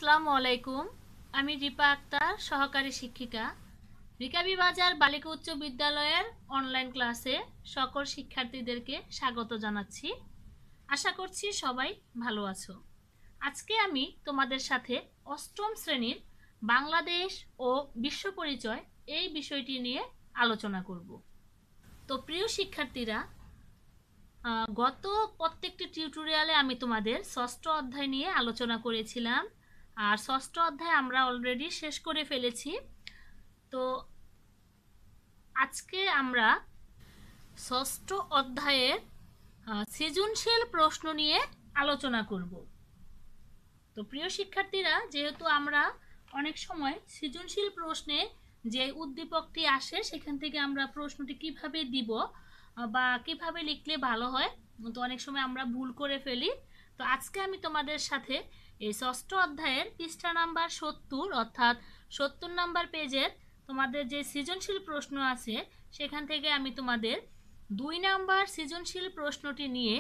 আসসালামু আলাইকুম। আমি রিপা আক্তার, সহকারী শিক্ষিকা, রিকাবি বাজার বালিকা উচ্চ বিদ্যালয়ের অনলাইন ক্লাসে সকল শিক্ষার্থীদেরকে স্বাগত জানাচ্ছি। আশা করছি সবাই ভালো আছো। আজকে আমি তোমাদের সাথে অষ্টম শ্রেণীর বাংলাদেশ ও বিশ্ব পরিচয় এই বিষয়টি নিয়ে আলোচনা করব। তো প্রিয় শিক্ষার্থীরা, গত প্রত্যেকটি টিউটোরিয়ালে আমি তোমাদের ষষ্ঠ অধ্যায় নিয়ে আলোচনা করেছিলাম, আর ষষ্ঠ অধ্যায় আমরা অলরেডি শেষ করে ফেলেছি। তো আজকে আমরা ষষ্ঠ অধ্যায়ের সৃজনশীল প্রশ্ন নিয়ে আলোচনা করব। তো প্রিয় শিক্ষার্থীরা, যেহেতু আমরা অনেক সময় সৃজনশীল প্রশ্নে যে উদ্দীপকটি আসে সেখান থেকে আমরা প্রশ্নটি কিভাবে দিব বা কিভাবে লিখলে ভালো হয়, তো অনেক সময় আমরা ভুল করে ফেলি। তো আজকে আমি তোমাদের সাথে এই ষষ্ঠ অধ্যায়ের পৃষ্ঠা নাম্বার 70 অর্থাৎ 70 নাম্বার পেজের তোমাদের যে সৃজনশীল প্রশ্ন আছে সেখান থেকে আমি তোমাদের 2 নাম্বার সৃজনশীল প্রশ্নটি নিয়ে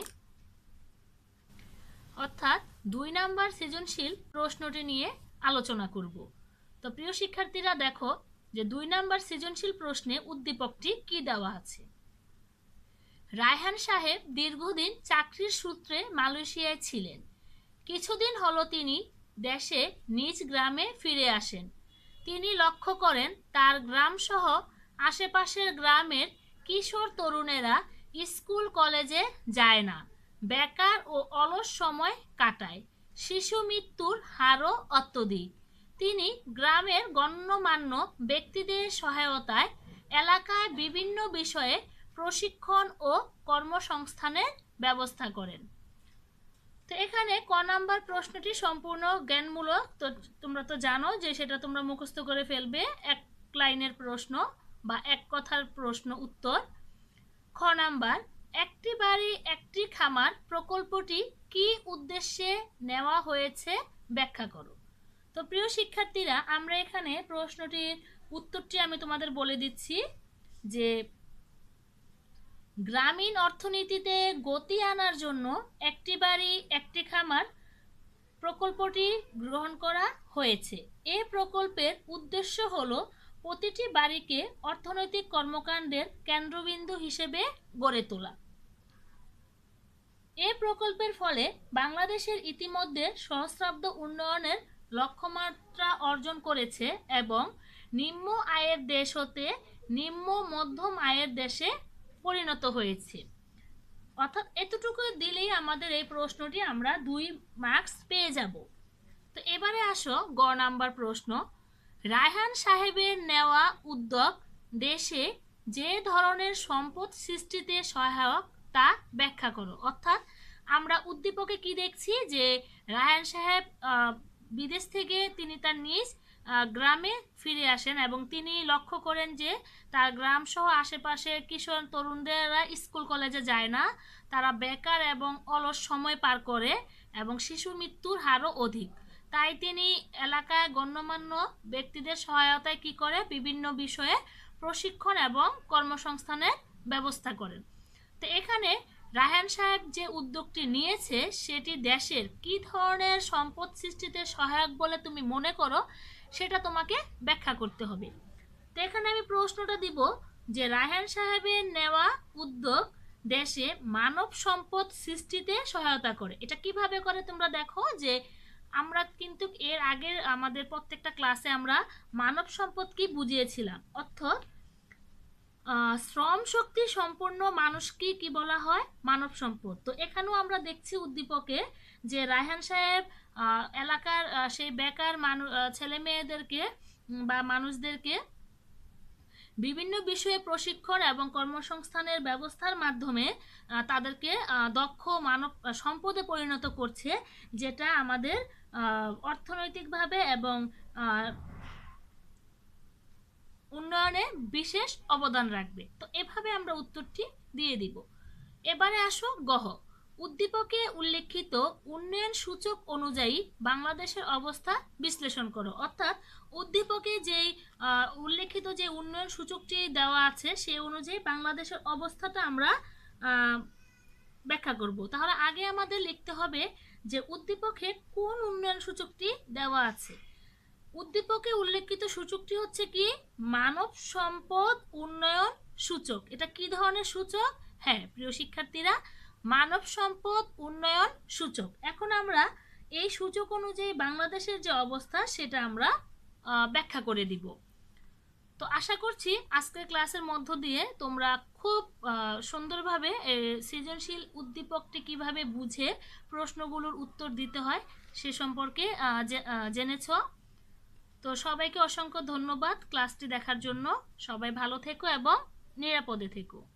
অর্থাৎ 2 নাম্বার সৃজনশীল প্রশ্নটি নিয়ে আলোচনা করব। তো প্রিয় শিক্ষার্থীরা, দেখো যে 2 নাম্বার সৃজনশীল প্রশ্নে উদ্দীপকটি কি দেওয়া আছে। রায়হান সাহেব দীর্ঘদিন চাকরির সূত্রে মালয়েশিয়ায় ছিলেন। কিছুদিন হলো তিনি দেশে নিজ গ্রামে ফিরে আসেন। তিনি লক্ষ্য করেন তার গ্রামসহ আশেপাশের গ্রামের কিশোর তরুণেরা স্কুল কলেজে যায় না, বেকার ও অলস সময় কাটায়। শিশু মৃত্যুর হারও অত্যধিক। তিনি গ্রামের গণ্যমান্য ব্যক্তিদের সহায়তায় এলাকায় বিভিন্ন বিষয়ে প্রশিক্ষণ ও কর্মসংস্থানের ব্যবস্থা করেন। তো এখানে ক নাম্বার প্রশ্নটি সম্পূর্ণ জ্ঞানমূলক, তো তোমরা তো জানো যে সেটা তোমরা মুখস্থ করে ফেলবে, এক লাইনের প্রশ্ন বা এক কথার প্রশ্ন উত্তর। খ নাম্বার, একটি বাড়ি একটি খামার প্রকল্পটি কি উদ্দেশ্যে নেওয়া হয়েছে ব্যাখ্যা করো। তো প্রিয় শিক্ষার্থীরা, আমরা এখানে প্রশ্নটির উত্তরটি আমি তোমাদের বলে দিচ্ছি যে গ্রামীণ অর্থনীতিতে গতি আনার জন্য একটি বাড়ি একটি খামার প্রকল্পটি গ্রহণ করা হয়েছে। এই প্রকল্পের উদ্দেশ্য হলো প্রতিটি বাড়িকে অর্থনৈতিক কর্মকাণ্ডের কেন্দ্রবিন্দু হিসেবে গড়ে তোলা। এই প্রকল্পের ফলে বাংলাদেশের ইতিমধ্যে সহস্রাব্দ উন্নয়নের লক্ষ্যমাত্রা অর্জন করেছে এবং নিম্ন আয়ের দেশ হতে নিম্ন মধ্যম আয়ের দেশে পরিণত হয়েছে। অর্থাৎ এতটুকু দিলেই আমাদের এই প্রশ্নটি আমরা 2 মার্কস পেয়ে যাব। তো এবারে আসো গ নাম্বার প্রশ্ন। রায়হান সাহেবের নেওয়া উদ্যোগ দেশে যে ধরনের সম্পদ সৃষ্টিতে সহায়ক তা ব্যাখ্যা করো। অর্থাৎ আমরা উদ্দীপকে কি দেখছি যে রায়হান সাহেব বিদেশ থেকে তিনি তার নিজ গ্রামে ফিরে আসেন এবং তিনি লক্ষ্য করেন যে তার গ্রাম সহ আশেপাশের কিশোর তরুণদেরা স্কুল কলেজে যায় না, তারা বেকার এবং অলস সময় পার করে এবং শিশু মৃত্যুর হারও অধিক। তাই তিনি এলাকায় গণ্যমান্য ব্যক্তিদের সহায়তায় কি করে বিভিন্ন বিষয়ে প্রশিক্ষণ এবং কর্মসংস্থানের ব্যবস্থা করেন। তো এখানে রায়হান সাহেব যে উদ্যোগটি নিয়েছে সেটি দেশের কি ধরনের সম্পদ সৃষ্টিতে সহায়ক বলে তুমি মনে করো সেটা তোমাকে ব্যাখ্যা করতে হবে। তো এখানে আমি প্রশ্নটা দিব যে রায়হান সাহেবের নেওয়া উদ্যোগ দেশে মানব সম্পদ সৃষ্টিতে সহায়তা করে। এটা কিভাবে করে তোমরা দেখো যে আমরা কিন্তু এর আগের আমাদের প্রত্যেকটা ক্লাসে আমরা মানব সম্পদ কি বুঝিয়েছিলাম, অর্থাৎ শ্রম শক্তি সম্পন্ন মানুষকে কি বলা হয়, মানব সম্পদ। তো এখানেও আমরা দেখছি উদ্দীপকে যে রায়হান সাহেব এলাকার সেই বেকার ছেলে মেয়েদেরকে বা মানুষদেরকে বিভিন্ন বিষয়ে প্রশিক্ষণ এবং কর্মসংস্থানের ব্যবস্থার মাধ্যমে তাদেরকে দক্ষ মানব সম্পদে পরিণত করছে, যেটা আমাদের অর্থনৈতিকভাবে এবং উন্নয়নে বিশেষ অবদান রাখবে। তো এভাবে আমরা উত্তরটি দিয়ে দিব। এবারে আসো গহ। উদ্দীপকে উল্লেখিত উন্নয়ন সূচক অনুযায়ী বাংলাদেশের অবস্থা বিশ্লেষণ করো। অর্থাৎ উদ্দীপকে যেই উল্লেখিত যে উন্নয়ন সূচকটি দেওয়া আছে সেই অনুযায়ী বাংলাদেশের অবস্থাটা আমরা ব্যাখ্যা করব। তাহলে আগে আমাদের লিখতে হবে যে উদ্দীপকে কোন উন্নয়ন সূচকটি দেওয়া আছে। উদ্দীপকে উল্লেখিত সূচকটি হচ্ছে কি মানব সম্পদ উন্নয়ন সূচক। এটা কি ধরনের সূচক? হ্যাঁ প্রিয় শিক্ষার্থীরা, মানব সম্পদ উন্নয়ন সূচক। এখন আমরা এই সূচক অনুযায়ী বাংলাদেশের যে অবস্থা সেটা আমরা ব্যাখ্যা করে দিব। তো আশা করছি আজকের ক্লাসের মধ্য দিয়ে তোমরা খুব সুন্দরভাবে সৃজনশীল উদ্দীপকটি কিভাবে বুঝে প্রশ্নগুলোর উত্তর দিতে হয় সে সম্পর্কে জেনেছ। তো সবাইকে অসংখ্য ধন্যবাদ ক্লাসটি দেখার জন্য। সবাই ভালো থেকো এবং নিরাপদে থেকো।